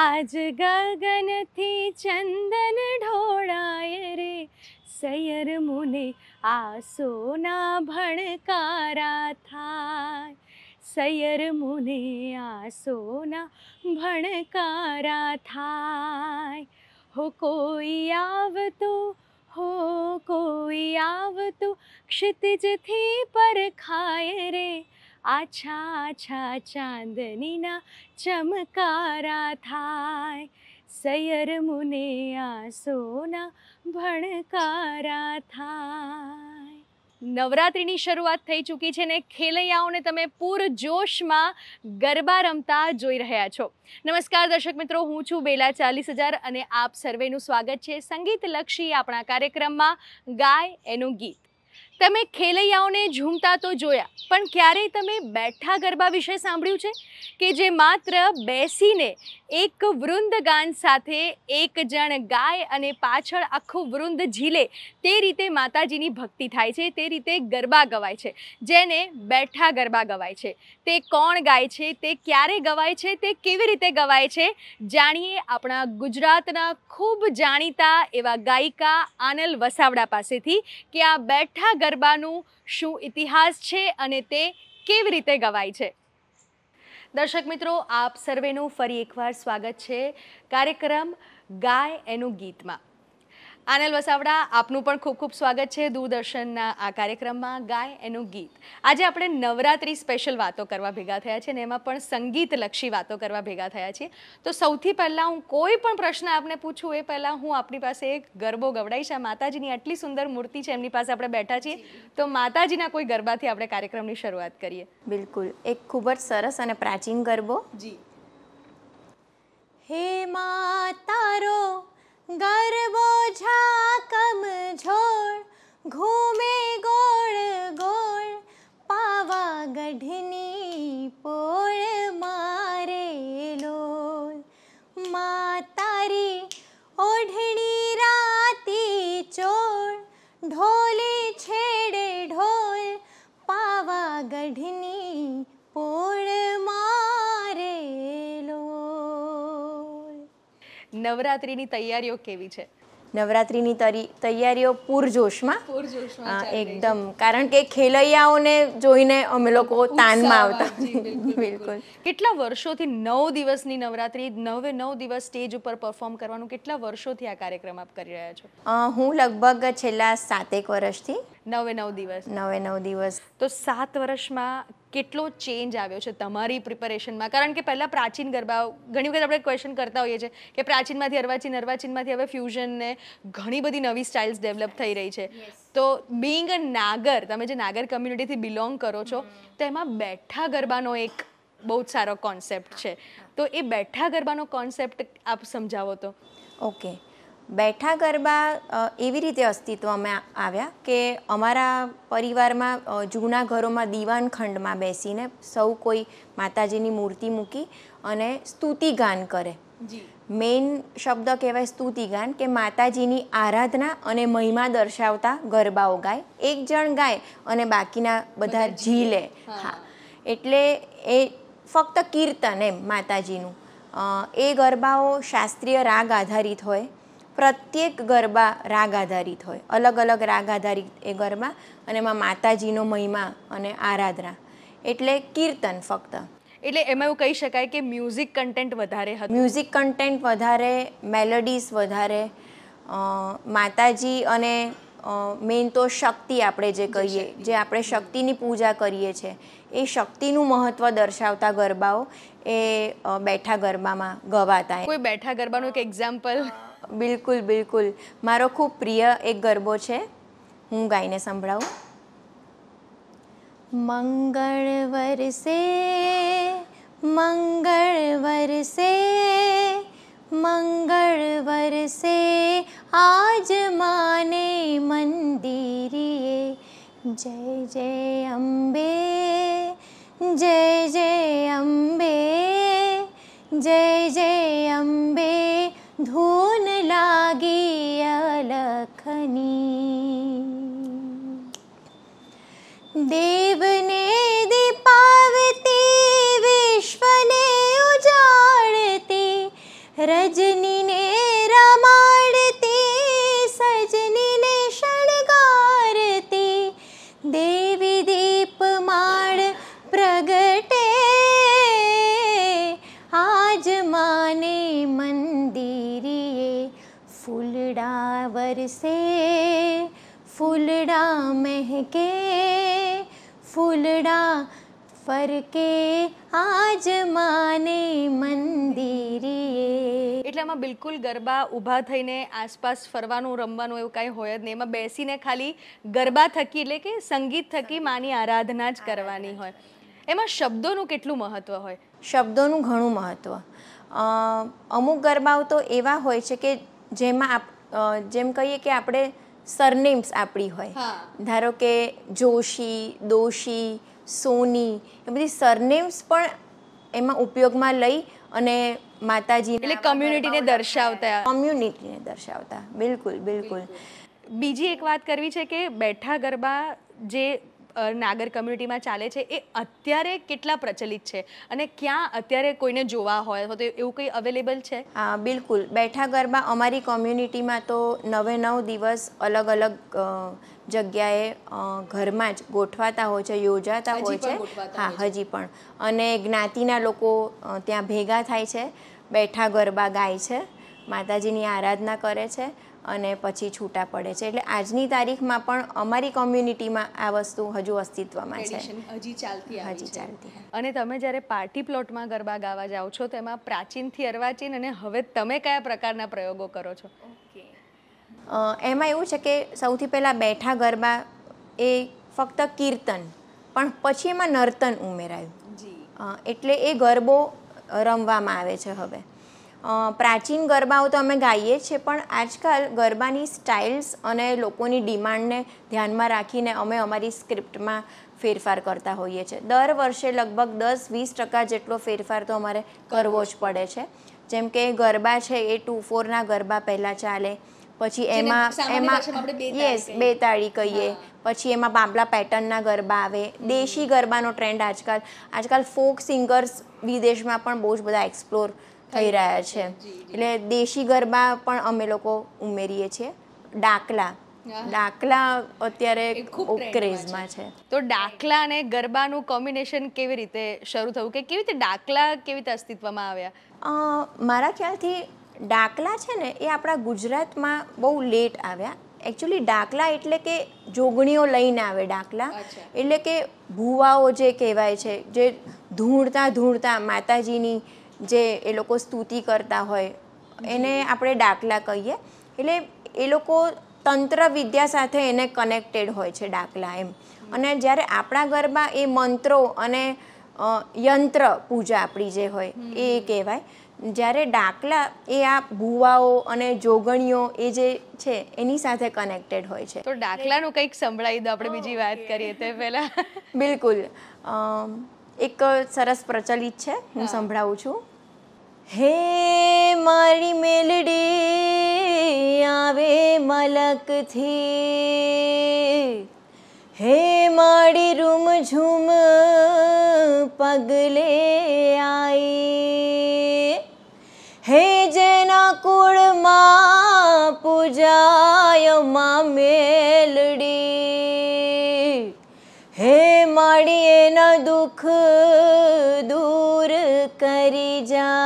આજ ગગનથી ચંદન ઢોળાય રે, સૈયર મુને આસોના ભણકારા થાય, સૈયર મુને આસોના ભણકારા થાય. હો કોઈ આવતું, હો કોઈ આવતું ક્ષિતિજથી પરખાય રે, આછા આછા ચાંદનીના ચમકારા થાય, સૈયર મુને આસોના ભણકારા થાય. નવરાત્રિની શરૂઆત થઈ ચૂકી છે ને ખેલૈયાઓને તમે પૂરજોશમાં ગરબા રમતા જોઈ રહ્યા છો. નમસ્કાર દર્શક મિત્રો, હું છું બેલા 40,000 અને આપ સર્વેનું સ્વાગત છે સંગીતલક્ષી આપણા કાર્યક્રમમાં ગાય એનું ગીત. તમે ખેલૈયાઓને ઝૂમતા તો જોયા, પણ ક્યારેય તમે બેઠા ગરબા વિશે સાંભળ્યું છે કે જે માત્ર બેસીને એક વૃંદગાન સાથે એક જણ ગાય અને પાછળ આખું વૃંદ ઝીલે તે રીતે માતાજીની ભક્તિ થાય છે, તે રીતે ગરબા ગવાય છે, જેને બેઠા ગરબા ગવાય છે. તે કોણ ગાય છે, તે ક્યારે ગવાય છે, તે કેવી રીતે ગવાય છે, જાણીએ આપણા ગુજરાતના ખૂબ જાણીતા એવા ગાયિકા આનલ વસાવડા પાસેથી કે આ બેઠા ગરબાનું શું ઇતિહાસ છે અને તે કેવી રીતે ગવાય છે. દર્શક મિત્રો, આપ સર્વેનું ફરી એકવાર સ્વાગત છે કાર્યક્રમ ગાય એનું ગીતમાં. આનલ વસાવડા, આપનું પણ ખૂબ ખૂબ સ્વાગત છે દૂરદર્શનના આ કાર્યક્રમમાં ગાય એનું ગીત. આજે આપણે નવરાત્રિ સ્પેશિયલ વાતો કરવા ભેગા થયા છે ને એમાં પણ સંગીતલક્ષી વાતો કરવા ભેગા થયા છીએ. તો સૌથી પહેલાં હું કોઈ પણ પ્રશ્ન આપને પૂછું એ પહેલાં હું આપણી પાસે એક ગરબો ગવડાવીશ. આ માતાજીની આટલી સુંદર મૂર્તિ છે, એમની પાસે આપણે બેઠા છીએ, તો માતાજીના કોઈ ગરબાથી આપણે કાર્યક્રમની શરૂઆત કરીએ. બિલકુલ, એક ખૂબ જ સરસ અને પ્રાચીન ગરબો. જી. હે માતારો ગરબો ઝાકમ ઝોળ, ઘૂમે ગોળ ગોળ, પાવાગઢની પોળ મારે લોલ. માતારી ઓઢણી રાતી ચોળ, ઢોલે છેડે ઢોલ, પાવાગઢની પોળ મારે લોલ. નવરાત્રિની તૈયારીઓ કેવી છે? નવરાત્રિની તૈયારીઓ પૂરજોશમાં એકદમ, કારણ કે ખેલૈયાઓને જોઈને અમે લોકો તાનમાં આવતા. બિલકુલ. કેટલા વર્ષોથી 9 દિવસની નવરાત્રિ, 9 દિવસ સ્ટેજ ઉપર પરફોર્મ કરવાનું, કેટલા વર્ષોથી આ કાર્યક્રમ આપ કરી રહ્યા છો? હું લગભગ છેલ્લા 7 વર્ષથી 9 દિવસ. 9 દિવસ. તો 7 વર્ષમાં કેટલો ચેન્જ આવ્યો છે તમારી પ્રિપેરેશનમાં? કારણ કે પહેલાં પ્રાચીન ગરબાઓ, ઘણી વખત આપણે ક્વેશ્ચન કરતા હોઈએ છીએ કે પ્રાચીનમાંથી અર્વાચીન, અર્વાચીનમાંથી હવે ફ્યુઝન ને ઘણી બધી નવી સ્ટાઇલ્સ ડેવલપ થઈ રહી છે. તો બીઈંગ અ નાગર, તમે જે નાગર કમ્યુનિટીથી બિલોંગ કરો છો, તો એમાં બેઠા ગરબાનો એક બહુ જ સારો કોન્સેપ્ટ છે. તો એ બેઠા ગરબાનો કોન્સેપ્ટ આપ સમજાવો તો. ઓકે, બેઠા ગરબા એવી રીતે અસ્તિત્વમાં આવ્યા કે અમારા પરિવારમાં જૂના ઘરોમાં દીવાન ખંડમાં બેસીને સૌ કોઈ માતાજીની મૂર્તિ મૂકી અને સ્તુતિગાન કરે. મેઇન શબ્દ કહેવાય સ્તુતિગાન, કે માતાજીની આરાધના અને મહિમા દર્શાવતા ગરબાઓ ગાય. એક જણ ગાય અને બાકીના બધા ઝીલે. હા, એટલે એ ફક્ત કીર્તન એમ માતાજીનું. એ ગરબાઓ શાસ્ત્રીય રાગ આધારિત હોય. પ્રત્યેક ગરબા રાગ આધારિત હોય, અલગ અલગ રાગ આધારિત એ ગરબા, અને એમાં માતાજીનો મહિમા અને આરાધના, એટલે કીર્તન ફક્ત. એટલે એમાં એવું કહી શકાય કે મ્યુઝિક કન્ટેન્ટ વધારે હતું. મ્યુઝિક કન્ટેન્ટ વધારે, મેલોડીઝ વધારે, માતાજી અને મેઇન તો શક્તિ આપણે જે કહીએ, જે આપણે શક્તિની પૂજા કરીએ છીએ, એ શક્તિનું મહત્ત્વ દર્શાવતા ગરબાઓ એ બેઠા ગરબામાં ગવાતા. કોઈ બેઠા ગરબાનું એક એક્ઝામ્પલ? બિલકુલ બિલકુલ, મારો ખૂબ પ્રિય એક ગરબો છે, હું ગાઈને સંભળાવું. મંગળ વરસે, મંગળ વરસે, મંગળ વરસે, આજ માને મંદિરીએ, જય જય અંબે, જય જય અંબે, જય જય અંબે, ધૂન લાગી અલખની. દેવને દીપાવતી, વિશ્વને ઉજાડતી, बरसे फूलड़ा महके फूलड़ा ફરકે આજ માને મંદિરીએ. એટલે આમાં બિલકુલ ગરબા ઊભા થઈને આસપાસ ફરવાનું રમવાનું એવું કાંઈ હોય જ નહીં. એમાં બેસીને ખાલી ગરબા થકી એટલે કે સંગીત થકી માની આરાધના જ કરવાની હોય. એમાં શબ્દોનું કેટલું મહત્વ હોય? શબ્દોનું ઘણું મહત્વ. અમુક ગરબાઓ તો એવા હોય છે કે જેમાં જેમ કહીએ કે આપણે સરનેમ્સ આપણી હોય, ધારો કે જોશી, દોશી, સોની, એ બધી સરનેમ્સ પણ એમાં ઉપયોગમાં લઈ અને માતાજી એટલે કમ્યુનિટીને દર્શાવતા. બિલકુલ બિલકુલ. બીજી એક વાત કરવી છે કે બેઠા ગરબા જે નાગર કમ્યુનિટીમાં ચાલે છે એ અત્યારે કેટલા પ્રચલિત છે અને ક્યાં અત્યારે કોઈને જોવા હોય તો એવું કંઈ અવેલેબલ છે? હા બિલકુલ. બેઠા ગરબા અમારી કોમ્યુનિટીમાં તો 9 દિવસ અલગ અલગ જગ્યાએ ઘરમાં જ ગોઠવાતા હોય છે, યોજાતા હોય છે. હા, હજી પણ. અને જ્ઞાતિના લોકો ત્યાં ભેગા થાય છે, બેઠા ગરબા ગાય છે, માતાજીની આરાધના કરે છે અને પછી છૂટા પડે છે. એટલે આજની તારીખમાં પણ અમારી કોમ્યુનિટીમાં આ વસ્તુ હજુ અસ્તિત્વમાં છે, હજી ચાલતી. અને તમે જ્યારે પાર્ટી પ્લોટમાં ગરબા ગાવા જાઓ છો તો એમાં પ્રાચીનથી અર્વાચીન અને હવે તમે કયા પ્રકારના પ્રયોગો કરો છો? એમાં એવું છે કે સૌથી પહેલાં બેઠા ગરબા એ ફક્ત કીર્તન, પણ પછી એમાં નર્તન ઉમેરાયું, એટલે એ ગરબો રમવામાં આવે છે હવે. પ્રાચીન ગરબાઓ તો અમે ગાઈએ છીએ, પણ આજકાલ ગરબાની સ્ટાઇલ્સ અને લોકોની ડિમાન્ડને ધ્યાનમાં રાખીને અમે અમારી સ્ક્રિપ્ટમાં ફેરફાર કરતા હોઈએ છીએ. દર વર્ષે લગભગ 10-20% જેટલો ફેરફાર તો અમારે કરવો જ પડે છે. જેમ કે ગરબા છે એ 2/4ના ગરબા પહેલાં ચાલે, પછી એમાં બે તાળી કહીએ, પછી એમાં બાબલા પેટર્નના ગરબા આવે. દેશી ગરબાનો ટ્રેન્ડ આજકાલ ફોક સિંગર્સ વિદેશમાં પણ બહુ જ બધા એક્સપ્લોર થઈ રહ્યા છે, એટલે દેશી ગરબા પણ અમે લોકો ઉમેરીએ છીએ. ડાકલા અત્યારે ખૂબ ક્રેઝમાં છે. તો ડાકલા અને ગરબાનું કોમ્બિનેશન કેવી રીતે શરૂ થયું કે કેવી રીતે ડાકલા કેવી રીતે અસ્તિત્વમાં આવ્યા? મારા ખ્યાલથી ડાકલા છે ને એ આપણા ગુજરાતમાં બહુ લેટ આવ્યા. એકચ્યુઅલી ડાકલા એટલે કે જોગણીઓ લઈને આવે. ડાકલા એટલે કે ભુવાઓ જે કહેવાય છે, જે ધૂણતા માતાજીની જે એ લોકો સ્તુતિ કરતા હોય એને આપણે ડાકલા કહીએ. એટલે એ લોકો તંત્ર વિદ્યા સાથે એને કનેક્ટેડ હોય છે ડાકલા એમ. અને જ્યારે આપણા ગરબા એ મંત્રો અને યંત્ર પૂજા આપણી જે હોય એ કહેવાય. જ્યારે ડાકલા એ આ ભુવાઓ અને જોગણીઓ એ જે છે એની સાથે કનેક્ટેડ હોય છે. તો ડાકલાનું કંઈક સંભળાવી દો, આપણે બીજી વાત કરીએ તે પહેલાં. બિલકુલ. એક સરસ પ્રચલિત છે, હું સંભળાવું છું. હે મારી મેલડી આવે મલકથી, હે મારી રૂમઝૂમ પગલે આઈ, હે જેના કુળમાં પૂજાય માં મેલડી, હે માડી એના દુઃખ દૂર કરી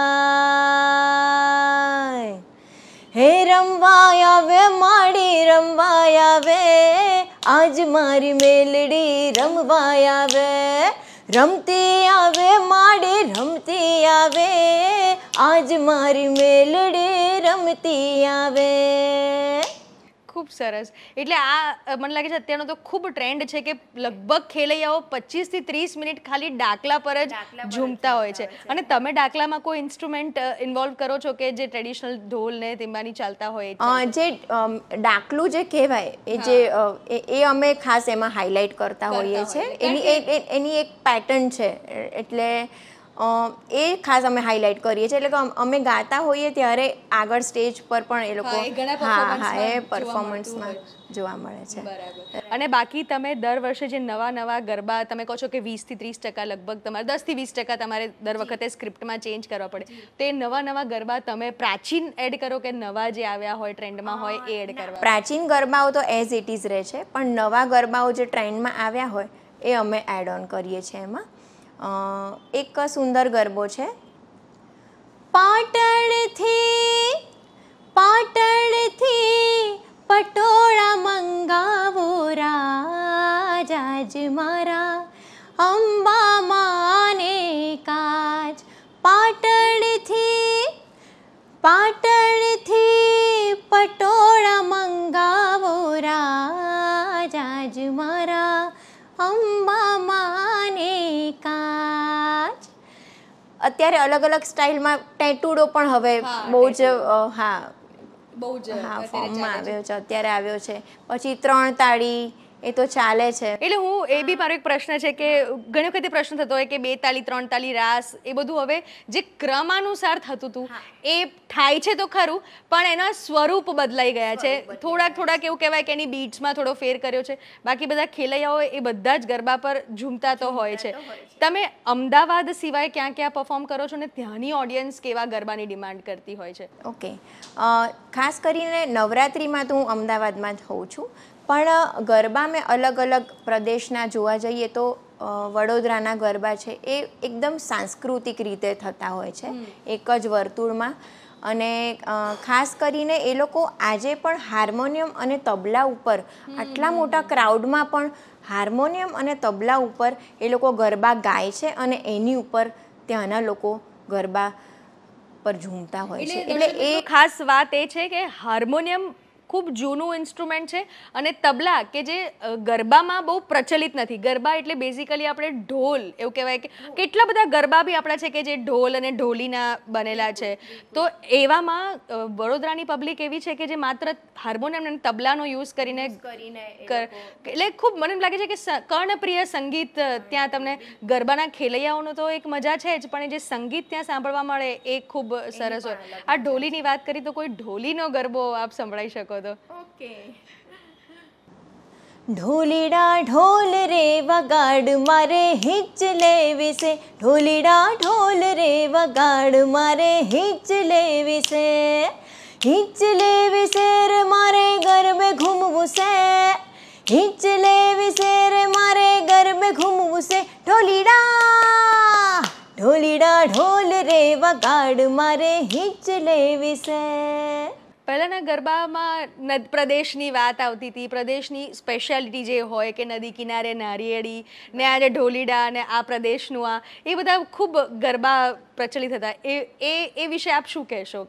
જાય, હે રમવાય આવે માડી રમવાય આવે, આજ મારી મેલડી રમવાય આવે, રમતી આવે માડી રમતી આવે, આજ મારી મેલડી રમતી આવે. ખૂબ સરસ. એટલે આ મને લાગે છે અત્યારનો તો ખૂબ ટ્રેન્ડ છે કે લગભગ ખેલૈયાઓ 25 થી 30 મિનિટ ખાલી ડાકલા પર જ ઝૂમતા હોય છે. અને તમે ડાકલામાં કોઈ ઇન્સ્ટ્રુમેન્ટ ઇન્વોલ્વ કરો છો કે જે ટ્રેડિશનલ ઢોલ ને તિંબાની ચાલતા હોય? જે ડાકલું જે કહેવાય એ અમે ખાસ એમાં હાઇલાઇટ કરતા હોઈએ છીએ. એની એક પેટર્ન છે, એટલે એ ખાસ અમે હાઇલાઇટ કરીએ છીએ. એટલે કે અમે ગાતા હોઈએ ત્યારે આગળ સ્ટેજ પર પણ એ લોકો એ પરફોર્મન્સમાં જોવા મળે છે. અને બાકી તમે દર વર્ષે જે નવા ગરબા તમે કહો છો કે 20 થી 30% લગભગ તમારે 10 થી 20% તમારે દર વખતે સ્ક્રિપ્ટમાં ચેન્જ કરવા પડે, તે નવા ગરબા તમે પ્રાચીન એડ કરો કે નવા જે આવ્યા હોય ટ્રેન્ડમાં હોય એ એડ કરવા? પ્રાચીન ગરબાઓ તો એઝ ઇટ ઇઝ રહે છે, પણ નવા ગરબાઓ જે ટ્રેન્ડમાં આવ્યા હોય એ અમે એડ ઓન કરીએ છીએ એમાં. એક સુંદર ગરબો છે. પાટણથી પટોળા મંગાવો રાજ મારા અંબા માને કાજ. પાટણથી પટોળા મંગાવો રાજ મારા અંબા માને કાજ. અત્યારે અલગ અલગ સ્ટાઇલમાં ટેટુડો પણ હવે બહુ જ ફોર્મમાં આવ્યો છે, અત્યારે આવ્યો છે. પછી 3 તાળી એ તો ચાલે છે. એટલે હું એ બી મારો એક પ્રશ્ન છે કે ઘણી વખતે પ્રશ્ન થતો હોય કે 2 તાળી 3 તાળી રાસ એ બધું હવે જે ક્રમાનુસાર થતું હતું એ થાય છે તો ખરું, પણ એના સ્વરૂપ બદલાઈ ગયા છે. થોડાક એવું કહેવાય કે એની બીટ્સમાં થોડો ફેર કર્યો છે. બાકી બધા ખેલૈયાઓ એ બધા જ ગરબા પર ઝૂમતા તો હોય છે. તમે અમદાવાદ સિવાય ક્યાં ક્યાં પરફોર્મ કરો છો ને ત્યાંની ઓડિયન્સ કેવા ગરબાની ડિમાન્ડ કરતી હોય છે? ઓકે, ખાસ કરીને નવરાત્રિમાં તો હું અમદાવાદમાં જ હોઉં છું, પણ ગરબા મેં અલગ અલગ પ્રદેશના જોવા જઈએ તો વડોદરાના ગરબા છે એ એકદમ સાંસ્કૃતિક રીતે થતા હોય છે એક જ વર્તુળમાં. અને ખાસ કરીને એ લોકો આજે પણ હાર્મોનિયમ અને તબલા ઉપર આટલા મોટા ક્રાઉડમાં પણ હાર્મોનિયમ અને તબલા ઉપર એ લોકો ગરબા ગાય છે અને એની ઉપર ત્યાંના લોકો ગરબા પર ઝૂમતા હોય છે. એટલે એ ખાસ વાત એ છે કે હાર્મોનિયમ ખૂબ જૂનું ઇન્સ્ટ્રુમેન્ટ છે અને તબલા કે જે ગરબામાં બહુ પ્રચલિત નથી. ગરબા એટલે બેઝિકલી આપણે ઢોલ એવું કહેવાય કે કેટલા બધા ગરબા બી આપણા છે કે જે ઢોલ અને ઢોલીના બનેલા છે. તો એવામાં વડોદરાની પબ્લિક એવી છે કે જે માત્ર હાર્મોનિયમ અને તબલાનો યુઝ કરીને એટલે ખૂબ મને એમ લાગે છે કે કર્ણપ્રિય સંગીત ત્યાં તમને ગરબાના ખેલૈયાઓનો તો એક મજા છે જ, પણ એ જે સંગીત ત્યાં સાંભળવા મળે એ ખૂબ સરસ હોય. આ ઢોલીની વાત કરી તો કોઈ ઢોલીનો ગરબો આપ સંભળાઈ શકો તો? ઓકે. ઢોલીડા ઢોલ રે વગાડ મારે હિંચ લેવી છે, ઢોલીડા ઢોલ રે વગાડ મારે હિંચ લેવી છે, હિંચ લેવી છે રે મારે ગરબે ઘૂમવું છે, હિંચ લેવી છે રે મારે ગરબે ઘૂમવું છે, ઢોલીડા ઢોલીડા ઢોલ રે વગાડ મારે હિંચ લેવી છે. પહેલાંના ગરબામાં પ્રદેશની વાત આવતી હતી, પ્રદેશની સ્પેશિયાલિટી જે હોય કે નદી કિનારે નારિયેળી ને આ જે ઢોલીડા ને આ પ્રદેશનું એ બધા ખૂબ ગરબા પ્રચલિત હતા. એ વિશે આપ શું કહેશો?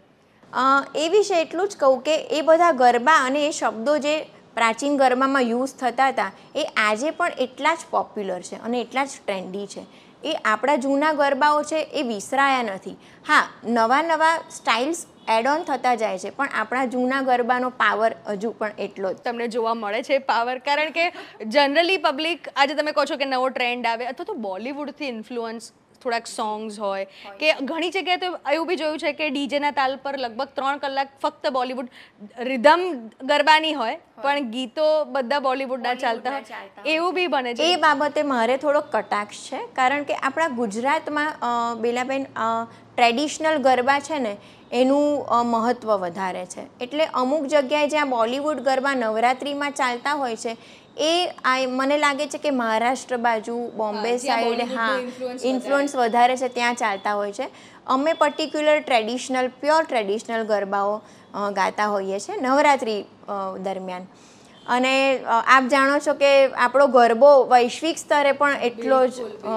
એ વિશે એટલું જ કહું કે એ બધા ગરબા અને એ શબ્દો જે પ્રાચીન ગરબામાં યુઝ થતા હતા એ આજે પણ એટલા જ પોપ્યુલર છે અને એટલા જ ટ્રેન્ડી છે. એ આપણા જૂના ગરબાઓ છે એ વિસરાયા નથી. હા, નવા સ્ટાઇલ્સ એડ ઓન થતા જાય છે, પણ આપણા જૂના ગરબાનો પાવર હજુ પણ એટલો જ તમને જોવા મળે છે પાવર. કારણ કે જનરલી પબ્લિક આજે તમે કહો છો કે નવો ટ્રેન્ડ આવે અથવા તો બોલિવૂડથી ઇન્ફ્લુઅન્સ થોડાક સોંગ્સ હોય કે ઘણી જગ્યાએ તો એવું બી જોયું છે કે ડીજેના તાલ પર લગભગ 3 કલાક ફક્ત બોલિવૂડ રિધમ ગરબાની હોય પણ ગીતો બધા બોલિવૂડના ચાલતા હોય, એવું બી બને છે. એ બાબતે મારે થોડો કટાક્ષ છે, કારણ કે આપણા ગુજરાતમાં બેલાબેન ટ્રેડિશનલ ગરબા છે ને એનું મહત્ત્વ વધારે છે. એટલે અમુક જગ્યાએ જ્યાં બોલિવૂડ ગરબા નવરાત્રિમાં ચાલતા હોય છે એ મને લાગે છે કે મહારાષ્ટ્ર બાજુ, બોમ્બે સાઈડ ઇન્ફ્લુઅન્સ વધારે છે, ત્યાં ચાલતા હોય છે. અમે પર્ટિક્યુલર પ્યોર ટ્રેડિશનલ ગરબાઓ ગાતા હોઈએ છીએ નવરાત્રિ દરમિયાન. અને આપ જાણો છો કે આપણો ગરબો વૈશ્વિક સ્તરે પણ એટલો જ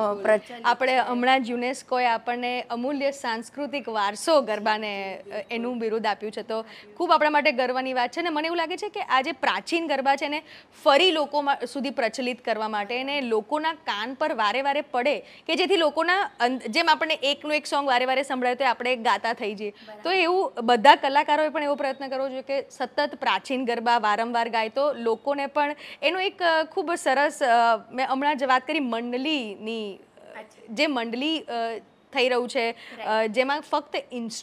આપણે હમણાં જ યુનેસ્કોએ આપણને અમૂલ્ય સાંસ્કૃતિક વારસો ગરબાને એનું બિરુદ આપ્યું છે, તો ખૂબ આપણા માટે ગર્વની વાત છે. ને મને એવું લાગે છે કે આ જે પ્રાચીન ગરબા છે ને ફરી લોકો સુધી પ્રચલિત કરવા માટે અને લોકોના કાન પર વારે વારે પડે કે જેથી લોકોના જેમ આપણને એકનું એક સોંગ વારે વારે સંભળાય તો આપણે ગાતા થઈ જઈએ, તો એવું બધા કલાકારોએ પણ એવો પ્રયત્ન કરવો જોઈએ કે સતત પ્રાચીન ગરબા વારંવાર ગાય તો લોકોને પણ એનો એક ખૂબ સરસ મેં હમણાં જ વાત કરી મંડલીની જે મંડલી થઈ રહ્યું છે જેમાં ફક્ત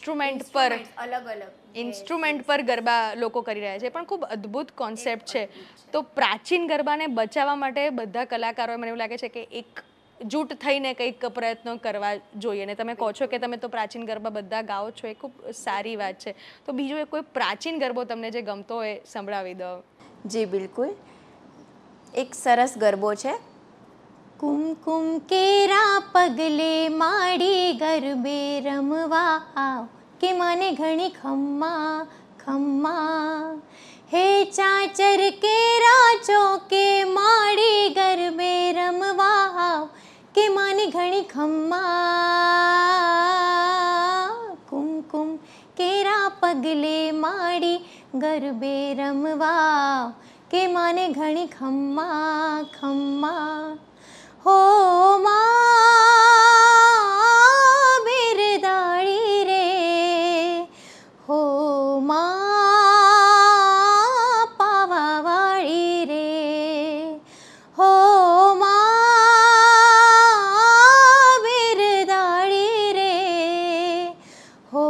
ઇન્સ્ટ્રુમેન્ટ પર ગરબા લોકો કરી રહ્યા છે, પણ ખૂબ અદ્ભુત કોન્સેપ્ટ છે. તો પ્રાચીન ગરબાને બચાવવા માટે બધા કલાકારોએ મને એવું લાગે છે કે એક જૂટ થઈને કંઈક પ્રયત્નો કરવા જોઈએ. ને તમે કહો છો કે તમે તો પ્રાચીન ગરબા બધા ગાઓ છો, એ ખૂબ સારી વાત છે. તો બીજો કોઈ પ્રાચીન ગરબો તમને જે ગમતો હોય સંભળાવી દો. જી બિલકુલ, એક સરસ ગરબો છે. કુમકુમ કેરા પગલે માડી ગરબે રમવા આવ કે મને ઘણી ખમ્મા ખમ્મા, હે ચાચર કેરા ચોકે માડી ગરબે રમવા કે માને ઘણી ખમ્મા કુમકુમ કેરા પગલે માડી ગરબે રમવા કે માને ઘણી ખમ્મા ખમ્મા હો માં બિરદાળી રે હો માં પાવાવાળી રે હો માં બિરદાળી રે હો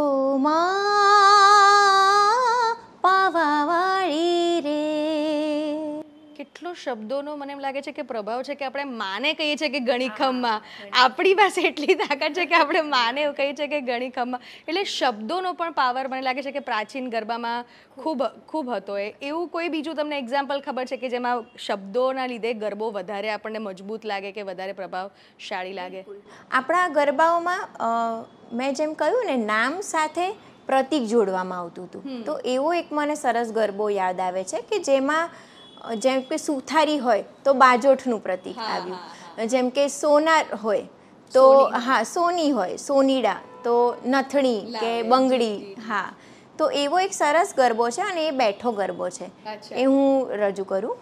માં પાવાવાળી રે. કેટલો શબ્દોનો મને એમ લાગે છે કે પ્રભાવ છે કે આપણે માને કહીએ છીએ કે ગણીખમમાં, આપણી પાસે એટલી તાકાત છે કે આપણે માને એવું કહીએ છીએ કે ગણીખમમાં. એટલે શબ્દોનો પણ પાવર મને લાગે છે કે પ્રાચીન ગરબામાં ખૂબ ખૂબ હતો. એવું કોઈ બીજું તમને એક્ઝામ્પલ ખબર છે કે જેમાં શબ્દોના લીધે ગરબો વધારે આપણને મજબૂત લાગે કે વધારે પ્રભાવશાળી લાગે? આપણા ગરબાઓમાં મેં જેમ કહ્યું ને, નામ સાથે પ્રતીક જોડવામાં આવતું હતું. તો એવો એક મને સરસ ગરબો યાદ આવે છે કે જેમાં જેમ કે સુથારી હોય તો બાજોઠનું પ્રતીક આવ્યું, જેમ કે સોનાર હોય તો હા સોની હોય, સોનીડા તો નથણી કે બંગડી. હા, તો એવો એક સરસ ગરબો છે અને એ બેઠો ગરબો છે. એ હું રજૂ કરું.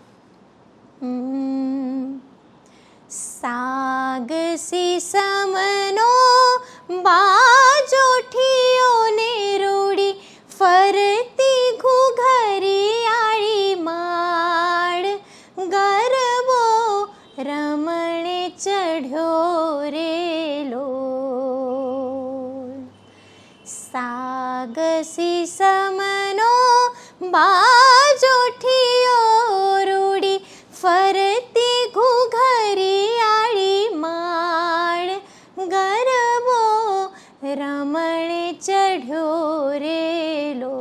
સાગ સીસમનો બાજોઠીઓને રૂડી ફરતી ઘૂઘરિયાળી માળ ગરબો રમણે ચઢ્યો રેલો. સાગ સીસમનો બાજોઠીઓ રૂડી ફરતી ઘૂઘરિયાળી માળ ગરબો રમણે ચઢ્યો રેલો.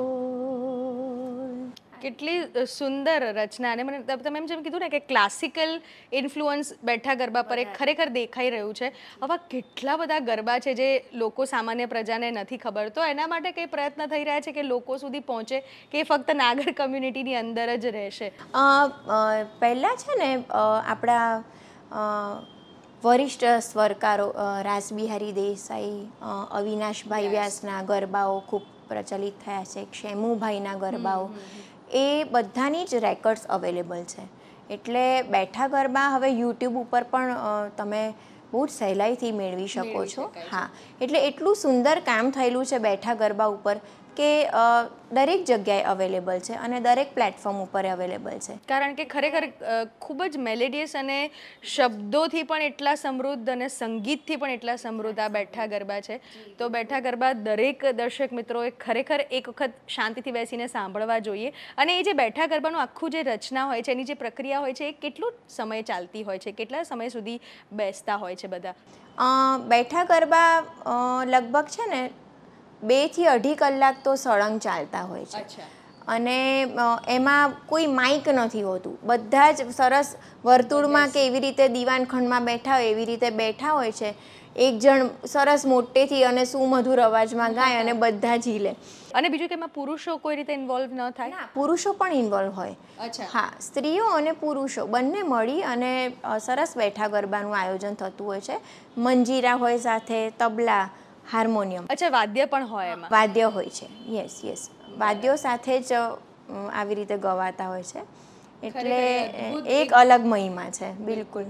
કેટલી સુંદર રચના. અને મને તમે એમ જેમ કીધું ને કે ક્લાસિકલ ઇન્ફ્લુઅન્સ બેઠા ગરબા પર એક ખરેખર દેખાઈ રહ્યું છે. આવા કેટલા બધા ગરબા છે જે લોકો સામાન્ય પ્રજાને નથી ખબર, તો એના માટે કંઈ પ્રયત્ન થઈ રહ્યા છે કે લોકો સુધી પહોંચે કે ફક્ત નાગર કમ્યુનિટીની અંદર જ રહેશે? પહેલાં છે ને આપણા વરિષ્ઠ સ્વરકારો રાસબિહારી દેસાઈ, અવિનાશભાઈ વ્યાસના ગરબાઓ ખૂબ પ્રચલિત થયા છે, ક્ષેમુભાઈના ગરબાઓ, એ બધાની જ રેકોર્ડ્સ અવેલેબલ છે. એટલે બેઠા ગરબા હવે યુટ્યુબ ઉપર પણ તમે બહુ જ સહેલાઈથી મેળવી શકો છો. હા, એટલે એટલું સુંદર કામ થયેલું છે બેઠા ગરબા ઉપર કે દરેક જગ્યાએ અવેલેબલ છે અને દરેક પ્લેટફોર્મ ઉપર અવેલેબલ છે. કારણ કે ખરેખર ખૂબ જ મેલેડિયસ અને શબ્દોથી પણ એટલા સમૃદ્ધ અને સંગીતથી પણ એટલા સમૃદ્ધ આ બેઠા ગરબા છે. તો બેઠા ગરબા દરેક દર્શક મિત્રોએ ખરેખર એક વખત શાંતિથી બેસીને સાંભળવા જોઈએ. અને એ જે બેઠા ગરબાનું આખું જે રચના હોય છે, એની જે પ્રક્રિયા હોય છે, એ કેટલો સમય ચાલતી હોય છે? કેટલા સમય સુધી બેસતા હોય છે બધા? બેઠા ગરબા લગભગ છે ને 2 થી 2.5 કલાક તો સળંગ ચાલતા હોય છે. અને એમાં કોઈ માઇક નથી હોતું, બધા જ સરસ વર્તુળમાં કે એવી રીતે દીવાનખંડમાં બેઠા હોય એવી રીતે બેઠા હોય છે. એક જણ સરસ મોટેથી અને સુમધુર અવાજમાં ગાય અને બધા ઝીલે. અને બીજું કે એમાં પુરુષો કોઈ રીતે ઇન્વોલ્વ ન થાય? પુરુષો પણ ઇન્વોલ્વ હોય. હા, સ્ત્રીઓ અને પુરુષો બંને મળી અને સરસ બેઠા ગરબાનું આયોજન થતું હોય છે. મંજીરા હોય સાથે, તબલા, હાર્મોનિયમ. અચ્છા, વાદ્ય પણ હોય એમાં? વાદ્ય હોય છે, યસ. વાદ્યો સાથે જ આવી રીતે ગવાતા હોય છે. એટલે એક અલગ મહિમા છે. બિલકુલ.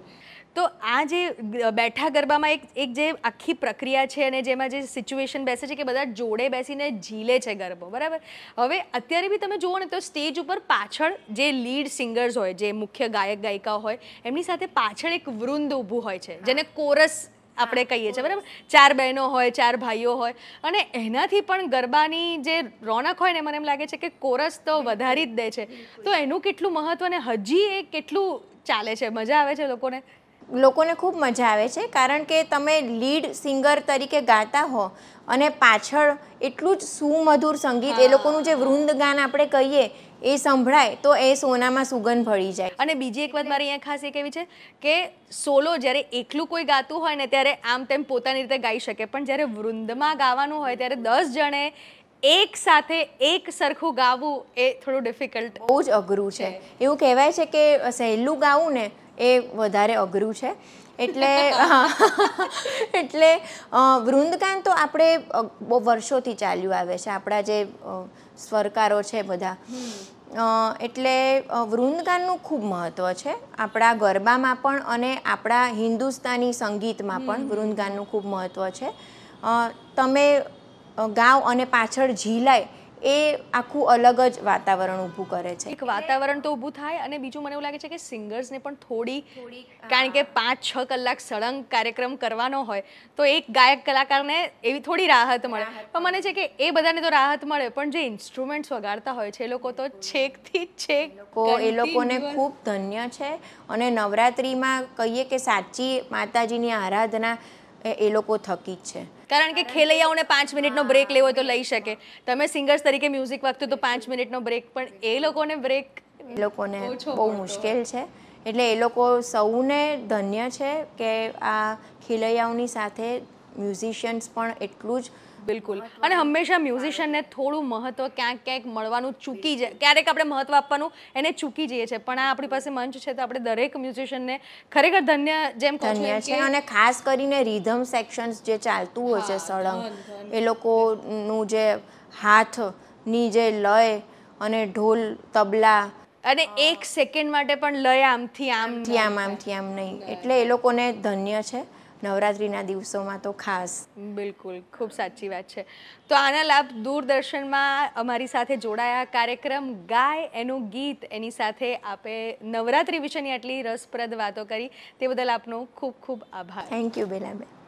તો આ જે બેઠા ગરબામાં એક જે આખી પ્રક્રિયા છે અને જેમાં જે સિચ્યુએશન બેસે છે કે બધા જોડે બેસીને ઝીલે છે ગરબો, બરાબર? હવે અત્યારે બી તમે જુઓ ને તો સ્ટેજ ઉપર પાછળ જે લીડ સિંગર્સ હોય, જે મુખ્ય ગાયક ગાયિકા હોય, એમની સાથે પાછળ એક વૃંદ ઊભું હોય છે જેને કોરસ આપણે કહીએ છીએ, બરાબર? 4 બહેનો હોય, 4 ભાઈઓ હોય, અને એનાથી પણ ગરબાની જે રોનક હોય ને, મને એમ લાગે છે કે કોરસ તો વધારી જ દે છે. તો એનું કેટલું મહત્વ અને હજી એ કેટલું ચાલે છે? મજા આવે છે લોકોને? લોકોને ખૂબ મજા આવે છે, કારણ કે તમે લીડ સિંગર તરીકે ગાતા હો અને પાછળ એટલું જ સુમધુર સંગીત, એ લોકોનું જે વૃંદગાન આપણે કહીએ એ સંભળાય તો એ સોનામાં સુગંધ ભળી જાય. અને બીજી એક વાત મારી અહીંયા ખાસ એ કહેવી છે કે સોલો જ્યારે એકલું કોઈ ગાતું હોય ને ત્યારે આમ તેમ પોતાની રીતે ગાઈ શકે, પણ જ્યારે વૃંદમાં ગાવાનું હોય ત્યારે 10 જણે એક સાથે એક સરખું ગાવું એ થોડું ડિફિકલ્ટ, બહુ જ અઘરું છે. એવું કહેવાય છે કે સહેલું ગાવું ને એ વધારે અઘરું છે. એટલે એટલે વૃંદગાન તો આપણે બહુ વર્ષોથી ચાલ્યું આવે છે, આપણા જે સ્વરકારો છે બધા. એટલે વૃંદગાનનું ખૂબ મહત્ત્વ છે આપણા ગરબામાં પણ અને આપણા હિન્દુસ્તાની સંગીતમાં પણ વૃંદગાનનું ખૂબ મહત્ત્વ છે. તમે ગાવ અને પાછળ ઝીલાય એ આખું અલગ જ વાતાવરણ ઊભું કરે છે. એક વાતાવરણ તો ઊભું થાય, અને બીજું મને એવું લાગે છે કે સિંગર્સને પણ થોડી, કારણ કે 5-6 કલાક સળંગ કાર્યક્રમ કરવાનો હોય તો એક ગાયક કલાકારને એવી થોડી રાહત મળે. પણ મને છે કે એ બધાને તો રાહત મળે, પણ જે ઇન્સ્ટ્રુમેન્ટ્સ વગાડતા હોય છે એ લોકો તો છેકથી છેક, એ લોકોને ખૂબ ધન્ય છે. અને નવરાત્રિમાં કહીએ કે સાચી માતાજીની આરાધના એ લોકો થકી જ છે. કારણ કે ખેલૈયાઓને 5 મિનિટનો બ્રેક લેવો હોય તો લઈ શકે, તમે સિંગર્સ તરીકે મ્યુઝિક વાગતું તો 5 મિનિટનો બ્રેક, પણ એ લોકોને બ્રેક, એ લોકોને બહુ મુશ્કેલ છે. એટલે એ લોકો સૌને ધન્ય છે કે આ ખેલૈયાઓની સાથે મ્યુઝિશિયન્સ પણ એટલું જ. બિલકુલ. અને હંમેશા મ્યુઝિશિયનને થોડું મહત્વ ક્યાંક ક્યાંક મળવાનું ચૂકી જાય, ક્યારેક આપણે મહત્વ આપવાનું એને ચૂકી જઈએ છીએ, પણ આ આપણી પાસે મંચ છે તો આપણે દરેક મ્યુઝિશિયનને ખરેખર ધન્ય, જેમ કહો છો છે. અને ખાસ કરીને રિધમ સેક્શન્સ જે ચાલતું હોય છે સળંગ, એ લોકોનું જે હાથની જે લય અને ઢોલ તબલા, અને 1 સેકન્ડ માટે પણ લય આમથી આમ નહીં, એટલે એ લોકોને ધન્ય છે નવરાત્રિના દિવસોમાં તો ખાસ. બિલકુલ, ખૂબ સાચી વાત છે. તો આના લાભ દૂરદર્શનમાં અમારી સાથે જોડાયા કાર્યક્રમ ગાય એનું ગીત, એની સાથે આપે નવરાત્રિ વિશેની આટલી રસપ્રદ વાતો કરી તે બદલ આપનો ખૂબ ખૂબ આભાર. Thank you Belaben.